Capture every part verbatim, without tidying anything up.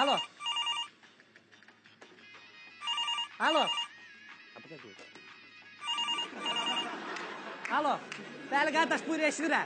Alo. Alo. Alo. Bəli, qardaş, buyur, eşidirəm.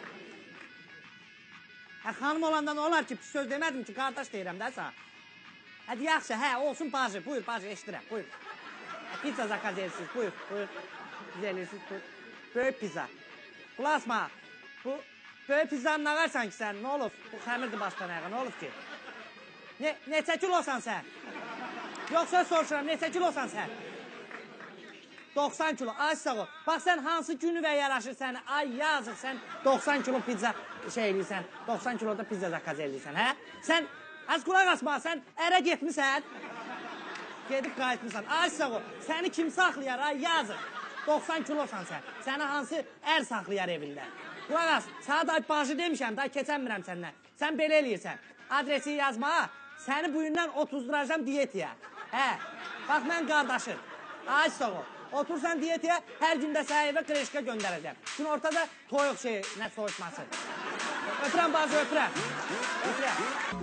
Hə, xanım olanda nə olar ki, pis söz demədim ki, qardaş deyirəm də sən. Hə, yaxşı, hə, olsun bacı, buyur, bacı, eşidirəm, buyur. Pizza zakaz edirsiniz, buyur, buyur. Biz edirsiniz, buyur. Böyük pizza. Qulasma, bu böyük pizzanın ağarsan ki sən, nə olub? Bu xəmirdir başdan ayağa, nə olub ki? Ne, neçə kilosan sən? Yox, söz soruşuram, neçə kilosan sən? doxsan kilo, ay sağ ol. Bax, sən hansı günü və yaraşır səni? Ay, yazıq, sən doxsan kilo pizza şey eləyirsən, doxsan kiloda pizza zakaz eləyirsən, hə? Sən, az qulaq asma, sən ərə getmirsən? Gedib qayıtmırsan, ay sağ ol. Səni kim saxlayar, ay, yazıq? doxsan kilosan sən. Səni hansı ər saxlayar evində? Qulaq as, sana da bacı demişəm, da keçənmirəm səndən. Sən belə eləyirsən. Adresi yazma, səni bu gündən otuzduracam diyetiyə. Hə, bax, mən qardaşım. Ay sağ ol. Otursan diyetiyə, hər gündə sənə evə kreşka göndərəcəm. Gün ortada toyuq şeyi, nə soğutması. Öpürəm bazı, öpürəm. Öpürəm.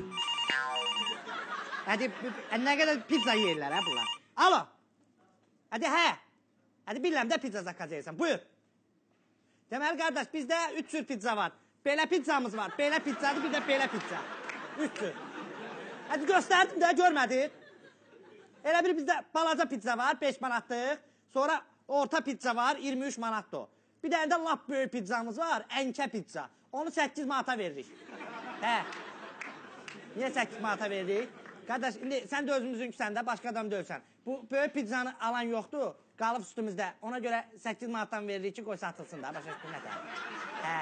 Hədi, nə qədər pizza yeyirlər, hə, bunlar? Alo. Hədi, hə. Hədi, bilirəm də pizza zakaz edirsən. Buyur. Deməli, qardaş, bizdə üç cür pizza var. Belə pizzamız var. Belə pizzadır, bir də belə pizza. Üç cür. Hədi, göstərdim də, görmədik. Elə bir bizdə balaca pizza var, beş manatlıq. Sonra orta pizza var, iyirmi üç manatdır o. Bir dənə də lap böyük pizzamız var, ənkə pizza. Onu səkkiz manata veririk. Hə. Niyə səkkiz manata veririk? Qardaş, indi sən də özümüzünküsən də, başqa adam dövsən. Bu böyük pizzanı alan yoxdur, qalıb üstümüzdə. Ona görə səkkiz manatdan veririk ki, qoy satılsın da, başa düşdün nətər. Hə.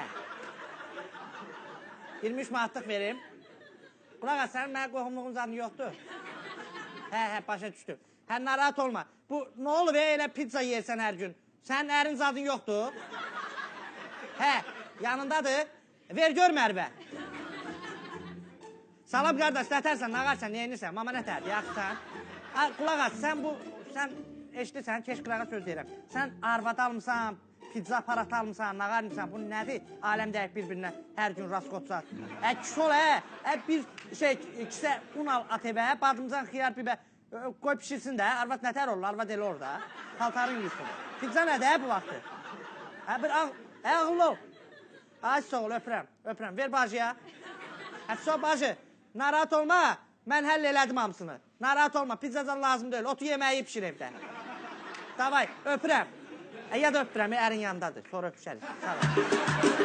iyirmi üç manatlıq verim. Qulaq as, sənin mənə qohumluğun zadı yoxdur. Hə, hə, başa düşdüm. Hə, narahat olma. Bu, nə olub, elə pizza yersən hər gün? Sənin ərin zadın yoxdur? Hə, yanındadır. Ver gör Mərvə. Salam, qardaş, nətərsən, nağarsan, neyinirsən? Mama nətərdir, yaxşısan? Qulaq as, sən bu, sən eşidirsən, keş qırağa söz deyirəm. Sən arvad almısan, pizza aparatı almısan, nağarmısan, bu nədir? Aləm deyək bir-birinə, hər gün raskotsa. Ə, kişi ol, hə, ə, bir şey, kisə un al at evə, badımcan xiyar bibə, qoy pişirsin də, arvad nətər olur, arvad elə orada, paltarın yiyirsin. Pizza nədir, bu vaxtı? Hə, bir ağıllı ol. Ay, sağ ol, öpürəm, öpürəm, ver bacıya. Hə, sağ bacı, narahat olma, mən həll elədim hamısını. Narahat olma, pizzadan lazım deyil, otu yeməyi pişir evdə. Davay, öpürəm. Ya da öpürəm, ərin yanındadır, sonra öpüşərik. Sağ ol.